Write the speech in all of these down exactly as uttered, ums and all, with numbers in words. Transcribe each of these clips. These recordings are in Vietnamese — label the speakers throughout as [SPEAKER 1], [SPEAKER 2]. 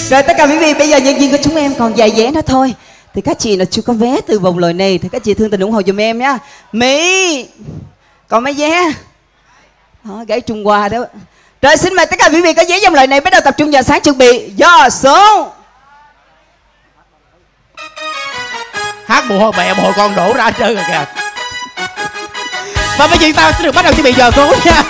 [SPEAKER 1] Rồi tất cả quý vị, bây giờ nhân viên của chúng em còn vài vé nữa thôi. Thì các chị là chưa có vé từ vòng lời này thì các chị thương tình ủng hộ giùm em nhá. Mỹ còn mấy vé đó, gãy Trung Hoa đó. Rồi xin mời tất cả quý vị có vé dòng lời này bắt đầu tập trung vào sáng chuẩn bị do số.
[SPEAKER 2] Hát mùa hồi mẹ mùa hồi con đổ ra hết trơn rồi kìa. Và bây giờ ta sẽ được bắt đầu chuẩn bị giờ số nha.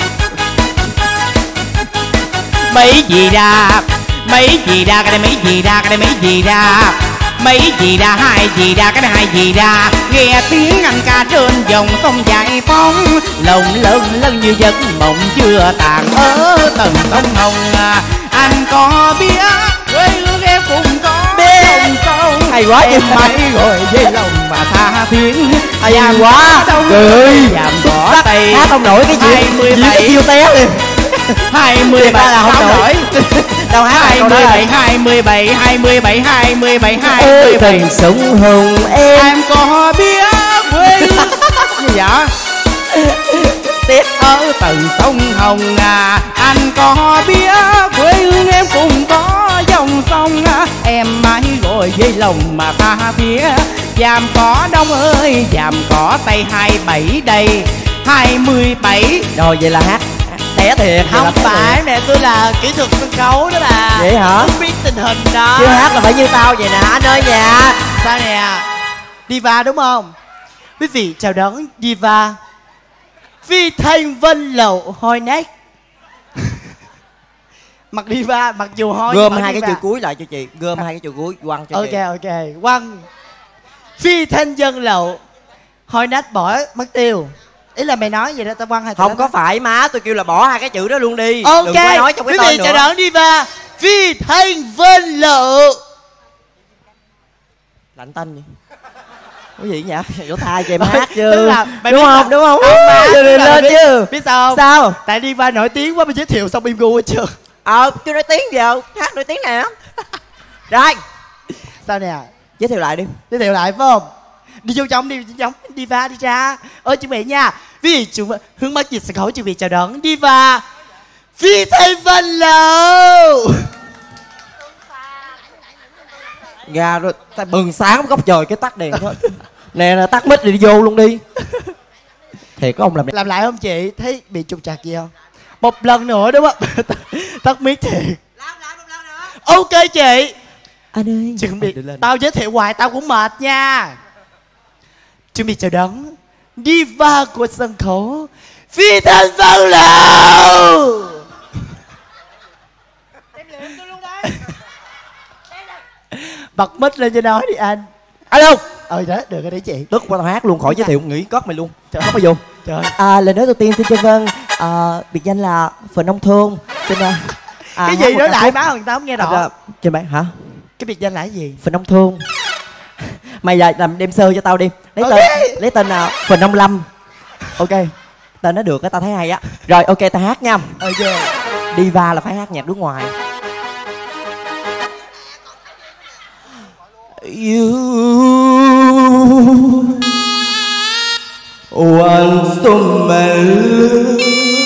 [SPEAKER 2] Mấy gì ra, mấy gì ra, cái này mấy gì ra, cái này mấy gì ra, mấy gì ra, hai gì ra, cái này hai gì ra. Nghe tiếng anh ca trên dòng sông Giải Phóng, lòng lớn lớn như giấc mộng chưa tàn ở tầng sông Hồng. Anh có biết quê hương em cũng có biết sông, hay quá em mãi rồi dây lòng mà tha thiết.
[SPEAKER 1] Hay quá cười
[SPEAKER 2] giảm bỏ tay
[SPEAKER 1] hát không nổi cái gì
[SPEAKER 2] hai mươi bảy
[SPEAKER 1] yêu té liền.
[SPEAKER 2] hai mươi bảy
[SPEAKER 1] là không nổi đâu hát
[SPEAKER 2] hai mươi bảy hai mươi bảy hai mươi bảy hai mươi bảy hai mươi bảy
[SPEAKER 1] tầng sông Hồng em
[SPEAKER 2] em có biết quê hương gì vậy tiếp ở tầng sông Hồng à. Anh có biết quê hương em cũng có dòng sông à. Em mãi gọi dây lòng mà tha thiết. Dàm cỏ đông ơi dàm cỏ tay hai mươi bảy đây hai mươi bảy.
[SPEAKER 1] Rồi vậy là hát té thiệt.
[SPEAKER 3] Không phải mẹ, tôi là kỹ thuật sân khấu đó bà.
[SPEAKER 1] Vậy hả?
[SPEAKER 3] Không biết tình hình đó.
[SPEAKER 1] Chứ hát là phải như tao vậy nè anh ơi nha.
[SPEAKER 3] Sao nè, Diva đúng không? Quý vị chào đón Diva Phi Thanh Vân Lậu Hoi Nách. Mặc Diva, mặc dù hoi
[SPEAKER 1] gom hai cái chữ cuối lại cho chị, gom hai cái chữ cuối quăng cho
[SPEAKER 3] ok
[SPEAKER 1] chị.
[SPEAKER 3] ok ok quăng Phi Thanh Vân Lậu Hoi Nách bỏ mất tiêu. Ý là mày nói vậy đó, tao quăng hai.
[SPEAKER 1] Không có phải má, tôi kêu là bỏ hai cái chữ đó luôn đi.
[SPEAKER 3] Ok,
[SPEAKER 1] đừng có nói trong cái
[SPEAKER 3] quý
[SPEAKER 1] tên
[SPEAKER 3] vị
[SPEAKER 1] nữa.
[SPEAKER 3] chào đón Diva Phi Thanh Vân Lậu.
[SPEAKER 1] Lạnh tanh vậy. Cái gì nhỉ? Vỗ tay cho em hát chứ.
[SPEAKER 3] Tức là,
[SPEAKER 1] đúng không?
[SPEAKER 3] là,
[SPEAKER 1] đúng không?
[SPEAKER 3] không má,
[SPEAKER 1] Lên lên lên
[SPEAKER 3] biết,
[SPEAKER 1] chứ.
[SPEAKER 3] biết sao không?
[SPEAKER 1] Sao?
[SPEAKER 3] Tại Diva nổi tiếng quá mình giới thiệu xong im gu hết trơn.
[SPEAKER 1] Ờ, chưa nói tiếng gì đâu, hát nói tiếng nè. Rồi.
[SPEAKER 3] Sao nè?
[SPEAKER 1] Giới thiệu lại đi.
[SPEAKER 3] Giới thiệu lại phải không? Đi vô trong đi, trong Diva đi ra. Ơi chuẩn bị nha. Vì chúng hướng mắt dịch sân khấu chuẩn bị chào đón Diva Phi Thanh Vân Lậu.
[SPEAKER 1] Ra rồi, ta bừng sáng góc trời cái tắt đèn thôi. Nè là tắt mic đi vô luôn đi. Thiệt có ông làm
[SPEAKER 3] Làm lại không chị? Thấy bị trục trặc gì không? Một lần nữa đúng không? Tắt mic thiệt.
[SPEAKER 4] Làm lại một lần nữa.
[SPEAKER 3] Ok chị.
[SPEAKER 1] anh ơi.
[SPEAKER 3] Chuẩn bị. Tao giới thiệu hoài tao cũng mệt nha. Chuẩn bị chào đón Diva của sân khấu Phi Thanh Vân Lậu. Bật mic lên cho nói đi anh.
[SPEAKER 1] Alo.
[SPEAKER 3] Ờ đó, được rồi đấy chị.
[SPEAKER 1] Tức qua tao hát luôn, khỏi giới thiệu, nghỉ cất mày luôn. Trời ơi, vô.
[SPEAKER 3] Trời.
[SPEAKER 1] À, lời nói đầu tiên xin cho Vân, à, biệt danh là Phường Nông Thôn. Xin à,
[SPEAKER 3] Cái gì nói lại má người ta không nghe rõ.
[SPEAKER 1] À, trình bày hả?
[SPEAKER 3] Cái biệt danh là cái gì?
[SPEAKER 1] Phường Nông Thôn. Mày giờ làm đêm sơ cho tao đi. Lấy
[SPEAKER 3] Okay.
[SPEAKER 1] tên lấy tên là Phường Nông Lâm. Ok. Tên nó được á, tao thấy hay á. Rồi ok tao hát nha.
[SPEAKER 3] Ok.
[SPEAKER 1] Diva là phải hát nhạc nước ngoài. You once saw my love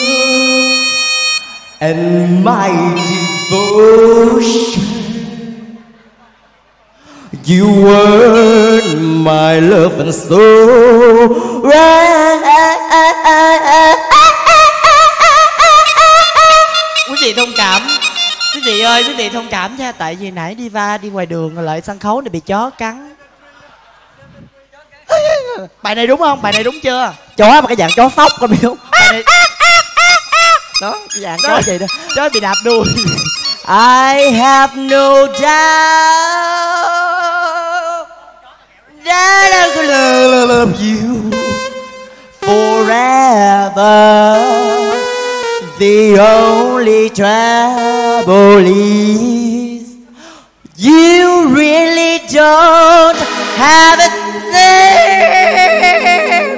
[SPEAKER 1] and my devotion. You were my love and soul.
[SPEAKER 3] Quý vị thông cảm. Quý vị ơi, quý vị thông cảm nha. Tại vì nãy Diva đi ngoài đường rồi lại sân khấu này bị chó cắn. Bài này đúng không? Bài này đúng chưa?
[SPEAKER 1] Chó mà cái dạng chó phóc con biết không?
[SPEAKER 3] Bài này...
[SPEAKER 1] Đó, cái dạng chó gì đó.
[SPEAKER 3] Chó bị đạp đuôi.
[SPEAKER 1] I have no doubt that I could love you forever. The only trouble is you really don't have it there.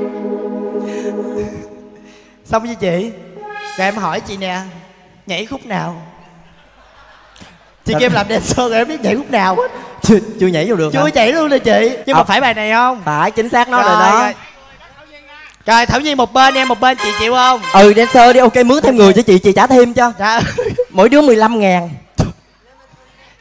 [SPEAKER 3] Xong với chị. Rồi em hỏi chị nè, nhảy khúc nào? Chị kêu em làm dancer rồi em biết nhảy khúc nào hết.
[SPEAKER 1] Chưa, chưa nhảy vô được.
[SPEAKER 3] Chưa
[SPEAKER 1] hả?
[SPEAKER 3] nhảy luôn rồi chị. Nhưng mà
[SPEAKER 1] À,
[SPEAKER 3] phải bài này không?
[SPEAKER 1] phải, chính xác nói
[SPEAKER 3] Rồi,
[SPEAKER 1] rồi đó.
[SPEAKER 3] rồi. Rồi Thảo Nhi một bên, em một bên, chị chịu không?
[SPEAKER 1] Ừ, dancer đi, ok, mướn thêm người cho chị, chị trả thêm cho.
[SPEAKER 3] Dạ.
[SPEAKER 1] Mỗi đứa mười lăm ngàn.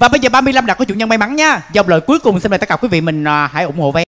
[SPEAKER 2] Và bây giờ ba mươi lăm đặt của chủ nhân may mắn nha. Dòng lời cuối cùng xin mời tất cả quý vị mình à, hãy ủng hộ vé.